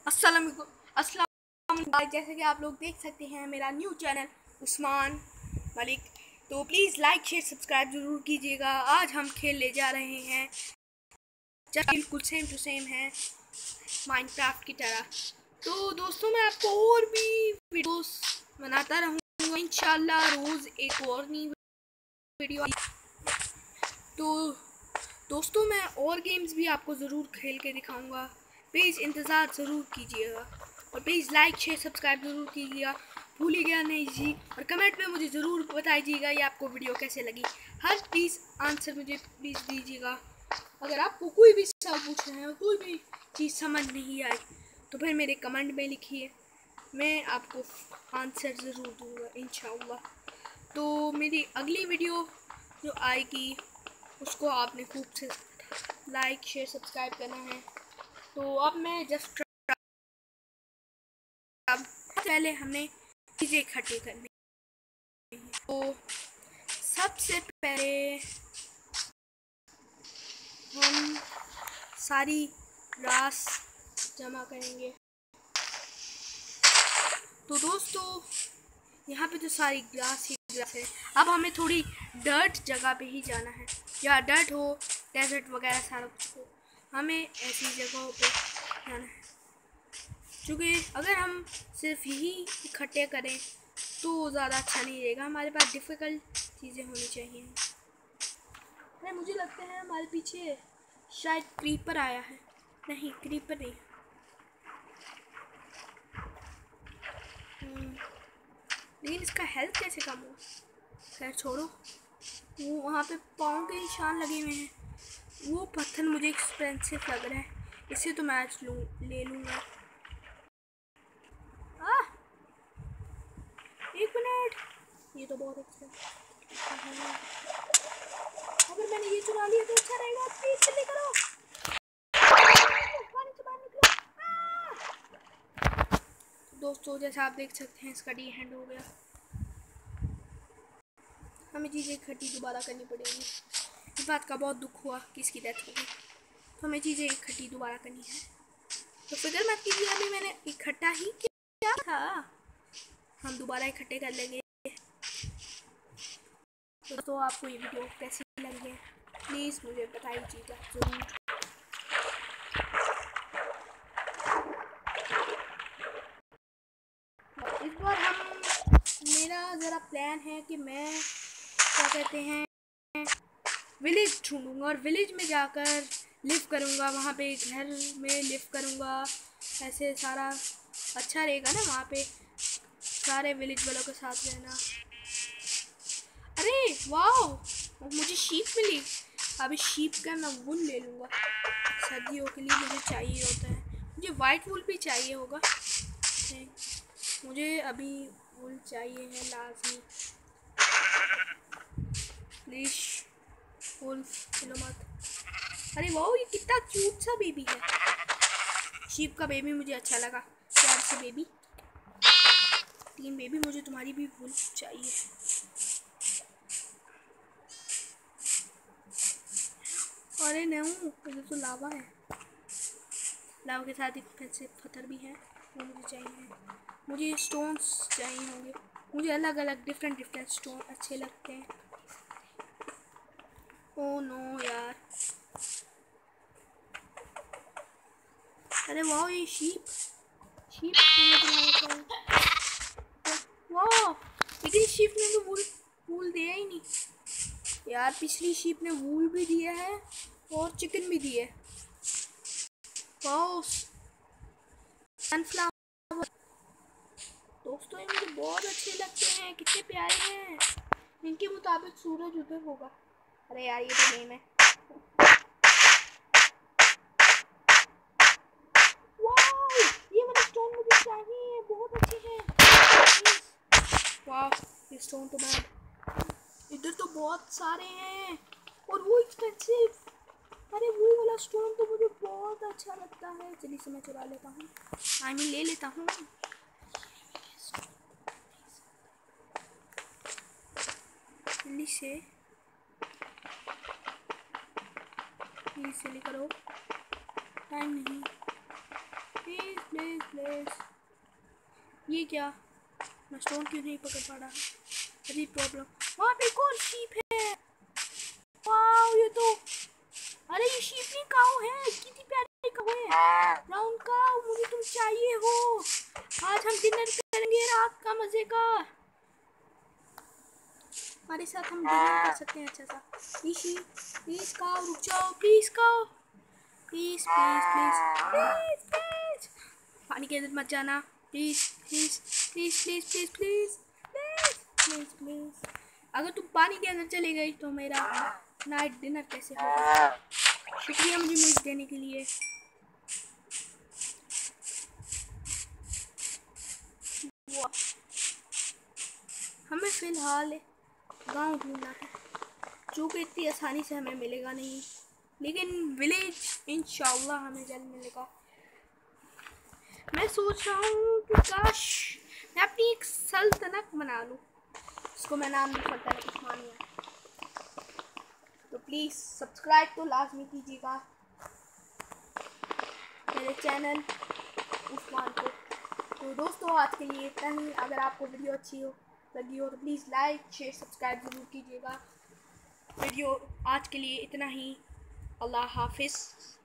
अस्सलाम वालेकुम। जैसे कि आप लोग देख सकते हैं मेरा न्यू चैनल उस्मान मलिक, तो प्लीज़ लाइक शेयर सब्सक्राइब ज़रूर कीजिएगा। आज हम खेलने जा रहे हैं जब बिल्कुल सेम टू सेम है माइनक्राफ्ट की तरह। तो दोस्तों मैं आपको और भी वीडियोस बनाता रहूँगा इंशाल्लाह, रोज़ एक और नई वीडियो। तो दोस्तों मैं और गेम्स भी आपको ज़रूर खेल के दिखाऊंगा, प्लीज़ इंतज़ार ज़रूर कीजिएगा और प्लीज़ लाइक शेयर सब्सक्राइब ज़रूर कीजिएगा, भूलिएगा नहीं जी। और कमेंट में मुझे ज़रूर बताइएगा ये आपको वीडियो कैसे लगी। हर प्लीज़ आंसर मुझे प्लीज़ दीजिएगा। अगर आपको कोई भी सवाल पूछना है और कोई भी चीज़ समझ नहीं आई तो फिर मेरे कमेंट में लिखिए, मैं आपको आंसर ज़रूर दूँगा इंशाअल्लाह। तो मेरी अगली वीडियो जो आएगी उसको आपने खूब से लाइक शेयर सब्सक्राइब करना है। तो अब मैं जस्ट पहले हमें चीज़ें इकट्ठी करनी है। तो सबसे पहले हम सारी ग्रास जमा करेंगे। तो दोस्तों यहाँ पे तो सारी ग्रास ही ग्रास है। अब हमें थोड़ी डर्ट जगह पे ही जाना है, जहाँ डर्ट हो, डेजर्ट वगैरह सारा कुछ हो, हमें ऐसी जगहों पे जाना है। क्योंकि अगर हम सिर्फ यही इकट्ठे करें तो ज़्यादा अच्छा नहीं रहेगा, हमारे पास डिफ़िकल्ट चीज़ें होनी चाहिए। अरे मुझे लगता है हमारे पीछे शायद क्रीपर आया है। नहीं, क्रीपर नहीं। लेकिन इसका हेल्थ कैसे कम हुआ? खैर छोड़ो, वो वहाँ पे पाँव के निशान लगे हुए हैं। वो पत्थर मुझे एक्सपेंसिव लग रहा है, इसे तो मैं आज ले लूँगा। एक मिनट, ये तो बहुत अच्छा है। अगर मैंने ये चुरा लिया तो अच्छा रहेगा। प्लीज जल्दी करो, पानी से बाहर निकलो। दोस्तों जैसा आप देख सकते हैं इसका डी हैंड हो गया। हमें चीज़ें इकट्ठी दोबारा करनी पड़ेगी। इस बात का बहुत दुख हुआ कि इसकी डेथ हो गई, तो हमें चीज़ें इकट्ठी दोबारा करनी है। तो फिक्र मत कीजिए, अभी मैंने इकट्ठा ही किया था, हम दोबारा इकट्ठे कर लेंगे। दोस्तों आपको ये वीडियो कैसी लगी है प्लीज़ मुझे बताइएगा ज़रूर। इस बार मेरा ज़रा प्लान है कि मैं क्या कहते हैं विलेज ढूंढूंगा और विलेज में जाकर लिव करूंगा, वहाँ पे घर में लिव करूंगा। ऐसे सारा अच्छा रहेगा ना, वहाँ पे सारे विलेज वालों के साथ रहना। अरे वाह, मुझे शीप मिली। अभी शीप का मैं वुल ले लूँगा, सर्दियों के लिए मुझे चाहिए होता है। मुझे वाइट वुल भी चाहिए होगा, मुझे अभी वुल चाहिए है लाजमी। प्लीज वुल्फ लो मत। अरे वाह, ये कितना क्यूट सा बेबी है। शीप का बेबी मुझे अच्छा लगा, प्यार से बेबी। तीन बेबी, मुझे तुम्हारी भी वुल चाहिए। अरे नहीं, इधर तो लावा है, लावा के साथ एक ऐसे पत्थर भी है, वो मुझे चाहिए। मुझे स्टोन्स चाहिए होंगे, मुझे अलग अलग डिफरेंट स्टोन अच्छे लगते हैं। ओह नो यार, अरे वाह ये शीप वाह, लेकिन शीप ने तो वूल दिया ही नहीं यार। पिछली शीप ने वूल भी दिया है और चिकन भी दिया है। वाह सनफ्लावर, दोस्तों ये मुझे बहुत अच्छे लगते हैं, कितने प्यारे हैं। इनके मुताबिक सूरज उधर होगा। अरे यार ये तो गेम है। वाह ये वाला स्टोन मुझे चाहिए, बहुत अच्छे हैं। वाह ये स्टोन तो मैं, इधर तो बहुत सारे हैं और वो एक्सपेंसिव। अरे वो वाला स्टोन तो मुझे बहुत अच्छा लगता है, चलिए से मैं चुरा लेता हूँ, आई मीन ले लेता हूँ। जल्दी से प्लीज जल्दी करो, टाइम नहीं, प्लीज प्लीज ये क्या, मैं स्टोन क्यों नहीं पकड़ पा रहा? अजीब प्रॉब्लम। वहाँ पे एक और शीप है। वाओ, ये तो, अरे ये शीप नहीं, काऊ है, कितनी प्यारी काऊ है। ब्राउन काऊ, मुझे तुम चाहिए हो। आज हम डिनर करेंगे रात का मजे का। हमारे साथ हम डिनर कर सकते हैं अच्छा सा। प्लीज काऊ रुक जाओ, please cow, please please please please please. पानी के अंदर मत जाना, please please please please please please please please please. अगर तुम पानी के अंदर चली गई तो मेरा नाइट डिनर कैसे होगा? शुक्रिया मुझे मीट देने के लिए। हमें फ़िलहाल गांव ढूंढना है, जो कि इतनी आसानी से हमें मिलेगा नहीं, लेकिन विलेज इंशाल्लाह हमें जल्द मिलेगा। मैं सोच रहा हूँ कि काश मैं अपनी एक सल्तनत बना लूँ, इसको मैं नाम दूँ सल्तनत उस्मानिया। तो प्लीज़ सब्सक्राइब तो लाजमी कीजिएगा मेरे चैनल उस्मान को। तो दोस्तों आज के लिए इतना ही। अगर आपको वीडियो अच्छी लगी हो तो प्लीज़ लाइक शेयर सब्सक्राइब ज़रूर कीजिएगा। वीडियो आज के लिए इतना ही। अल्लाह हाफिज़।